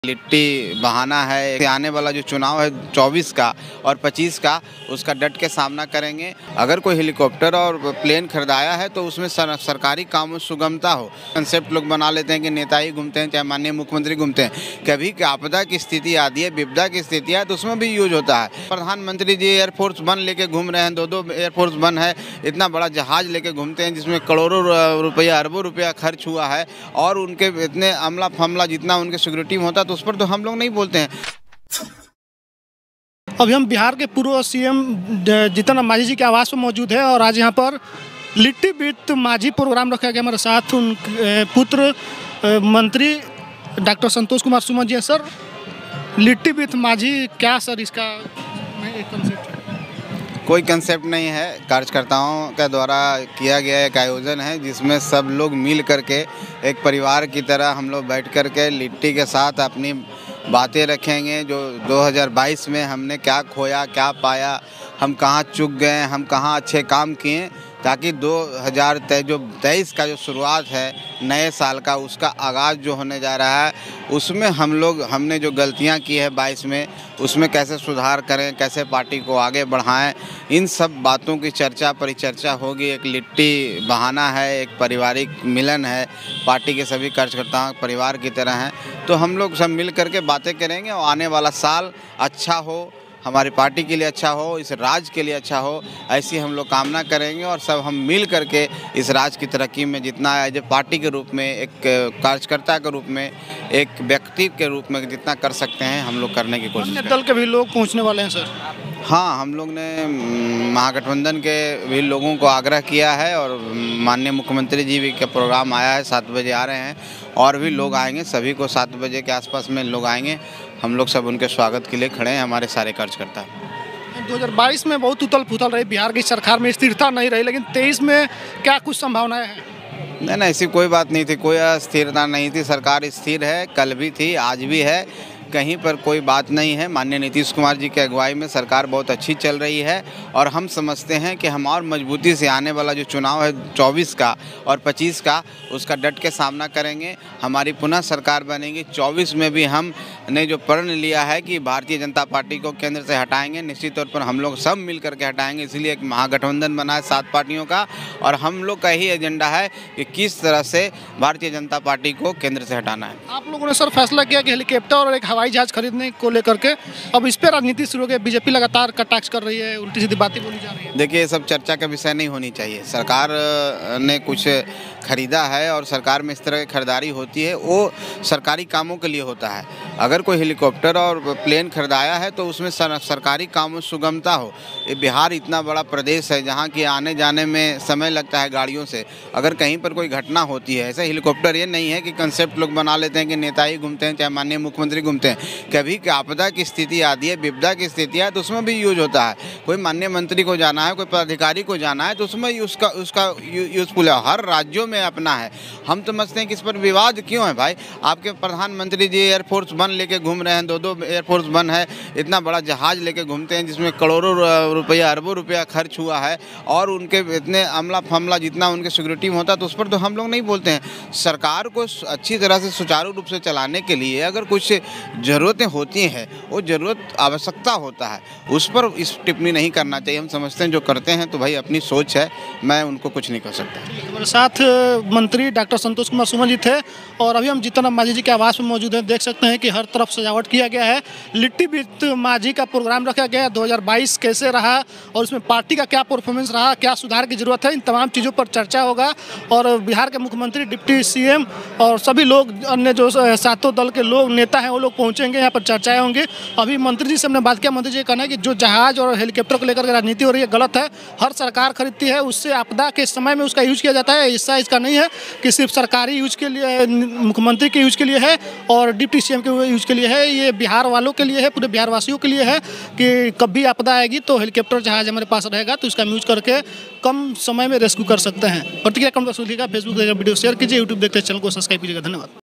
लिट्टी बहाना है। आने वाला जो चुनाव है 24 का और 25 का, उसका डट के सामना करेंगे। अगर कोई हेलीकॉप्टर और प्लेन खरीदाया है तो उसमें सरकारी कामों में सुगमता हो। कंसेप्ट लोग बना लेते हैं कि नेता ही घूमते हैं, चाहे माननीय मुख्यमंत्री घूमते हैं। कभी आपदा की स्थिति आती है, विपदा की स्थिति है तो उसमें भी यूज होता है। प्रधानमंत्री जी एयरफोर्स वन लेके घूम रहे हैं, दो एयरफोर्स वन है, इतना बड़ा जहाज लेके घूमते हैं जिसमें करोड़ों रुपया, अरबों रुपया खर्च हुआ है, और उनके इतने अमला फमला जितना उनके सिक्योरिटी में होता है तो उस पर तो हम लोग नहीं बोलते हैं। अभी हम बिहार के पूर्व सीएम जीतन राम मांझी जी के आवास पर मौजूद है और आज यहाँ पर लिट्टी विथ मांझी प्रोग्राम रखा गया। हमारे साथ उन पुत्र मंत्री डॉक्टर संतोष कुमार सुमन जी हैं। सर, लिट्टी विथ मांझी क्या सर इसका कंसेप्ट है? कोई कंसेप्ट नहीं है, कार्यकर्ताओं के द्वारा किया गया एक आयोजन है जिसमें सब लोग मिल करके एक परिवार की तरह हम लोग बैठ कर के लिट्टी के साथ अपनी बातें रखेंगे। जो 2022 में हमने क्या खोया, क्या पाया, हम कहाँ चूक गए, हम कहाँ अच्छे काम किए, ताकि 2023 का जो शुरुआत है नए साल का, उसका आगाज़ जो होने जा रहा है उसमें हमने जो गलतियां की है 22 में, उसमें कैसे सुधार करें, कैसे पार्टी को आगे बढ़ाएं, इन सब बातों की चर्चा परिचर्चा होगी। एक लिट्टी बहाना है, एक पारिवारिक मिलन है, पार्टी के सभी कार्यकर्ताओं परिवार की तरह हैं, तो हम लोग सब मिल करके बातें करेंगे और आने वाला साल अच्छा हो, हमारी पार्टी के लिए अच्छा हो, इस राज्य के लिए अच्छा हो, ऐसी हम लोग कामना करेंगे। और सब हम मिल करके इस राज्य की तरक्की में जितना एज पार्टी के रूप में, एक कार्यकर्ता के रूप में, एक व्यक्ति के रूप में जितना कर सकते हैं हम लोग करने की कोशिश करेंगे। दल के भी लोग पहुंचने वाले हैं सर? हाँ, हम लोग ने महागठबंधन के भी लोगों को आग्रह किया है और माननीय मुख्यमंत्री जी भी का प्रोग्राम आया है, 7 बजे आ रहे हैं और भी लोग आएंगे। सभी को 7 बजे के आसपास में लोग आएंगे। हम लोग सब उनके स्वागत के लिए खड़े हैं, हमारे सारे कार्यकर्ता। 2022 में बहुत उथल पुथल रही, बिहार की सरकार में स्थिरता नहीं रही, लेकिन 23 में क्या कुछ संभावनाएं हैं? नहीं, ऐसी कोई बात नहीं थी, कोई अस्थिरता नहीं थी। सरकार स्थिर है, कल भी थी, आज भी है, कहीं पर कोई बात नहीं है। माननीय नीतीश कुमार जी की अगुवाई में सरकार बहुत अच्छी चल रही है और हम समझते हैं कि हम और मजबूती से आने वाला जो चुनाव है 24 का और 25 का, उसका डट के सामना करेंगे। हमारी पुनः सरकार बनेगी। 24 में भी हमने जो प्रण लिया है कि भारतीय जनता पार्टी को केंद्र से हटाएंगे, निश्चित तौर पर हम लोग सब मिल करके हटाएंगे। इसलिए एक महागठबंधन बना है 7 पार्टियों का और हम लोग का ही एजेंडा है कि किस तरह से भारतीय जनता पार्टी को केंद्र से हटाना है। आप लोगों ने सर फैसला किया कि हेलीकॉप्टर और एक हवाई जहाज खरीदने को लेकर के, अब इस पर राजनीति शुरू हो गई। बीजेपी लगातार कटाक्ष कर रही है, उल्टी सीधी बातें बोली जा रही है। देखिए, ये सब चर्चा का विषय नहीं होनी चाहिए। सरकार ने कुछ खरीदा है और सरकार में इस तरह की खरीदारी होती है, वो सरकारी कामों के लिए होता है। अगर कोई हेलीकॉप्टर और प्लेन खरीदाया है तो उसमें सरकारी कामों में सुगमता हो। ये बिहार इतना बड़ा प्रदेश है जहाँ की आने जाने में समय लगता है गाड़ियों से। अगर कहीं पर कोई घटना होती है, ऐसे हेलीकॉप्टर ये नहीं है कि कंसेप्ट लोग बना लेते हैं कि नेता ही घूमते हैं, चाहे माननीय मुख्यमंत्री घूमते हैं। कभी आपदा की स्थिति आती है, विपदा की स्थिति है तो उसमें भी यूज होता है। कोई माननीय मंत्री को जाना है, कोई पदाधिकारी को जाना है तो उसमें उसका यूजफुल है। हर राज्यों में अपना है। हम तो समझते हैं कि इस पर विवाद क्यों है भाई। आपके प्रधानमंत्री जी एयरफोर्स वन लेके घूम रहे हैं, दो एयरफोर्स वन है, इतना बड़ा जहाज लेके घूमते हैं जिसमें करोड़ों रुपया, अरबों रुपया खर्च हुआ है, और उनके इतने अमला फमला जितना उनके सिक्योरिटी में होता है तो उस पर तो हम लोग नहीं बोलते हैं। सरकार को अच्छी तरह से सुचारू रूप से चलाने के लिए अगर कुछ ज़रूरतें होती हैं, वो ज़रूरत आवश्यकता होता है, उस पर इस टिप्पणी नहीं करना चाहिए। हम समझते हैं जो करते हैं तो भाई अपनी सोच है, मैं उनको कुछ नहीं कर सकता। हमारे साथ मंत्री डॉक्टर संतोष कुमार सुमन जी थे और अभी हम जीतन राम मांझी जी के आवास में मौजूद हैं। देख सकते हैं कि हर तरफ सजावट किया गया है। लिट्टी विथ मांझी का प्रोग्राम रखा गया है। 2022 कैसे रहा और उसमें पार्टी का क्या परफॉर्मेंस रहा, क्या सुधार की जरूरत है, इन तमाम चीज़ों पर चर्चा होगा। और बिहार के मुख्यमंत्री, डिप्टी सीएम और सभी लोग, अन्य जो 7 दल के लोग, नेता हैं, वो लोग पहुँचेंगे, यहाँ पर चर्चाएँ होंगी। अभी मंत्री जी से हमने बात किया। मंत्री जी कहना है कि जो जहाज और हेलीकॉप्टर को लेकर राजनीति हो रही है गलत है। हर सरकार खरीदती है, उससे आपदा के समय में उसका यूज किया जाता है। हिस्सा इसका नहीं है कि सिर्फ सरकारी यूज के लिए, मुख्यमंत्री के यूज के लिए है और डिप्टी सीएम के यूज के लिए है। ये बिहार वालों के लिए है, पूरे बिहार वासियों के लिए है कि कभी आपदा आएगी तो हेलीकॉप्टर जहाज हमारे पास रहेगा तो इसका यूज करके कम समय में रेस्क्यू कर सकते हैं। प्रतिक्रिया कमेंट बॉक्स में लिखिएगा, फेसबुक वीडियो शेयर कीजिए, यूट्यूब देखते चैनल को सब्सक्राइब कीजिएगा। धन्यवाद।